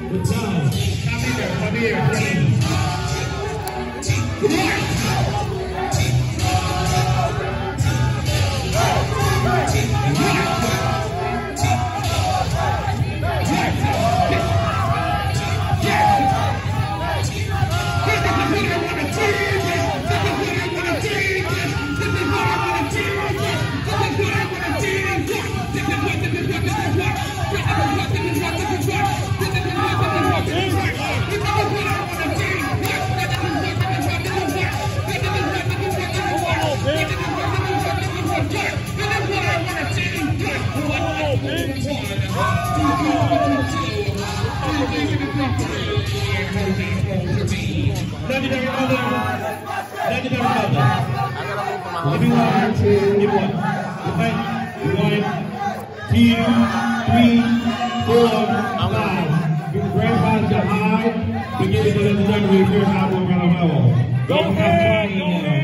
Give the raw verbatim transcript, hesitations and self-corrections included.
Good job. Come here, come here, please. Come on. Legendary mother, legendary mother. Give me one, give me one. One, two, three, four, five. Your grandfather to hide, but give it to the legendary if you're not going to go. Go ahead.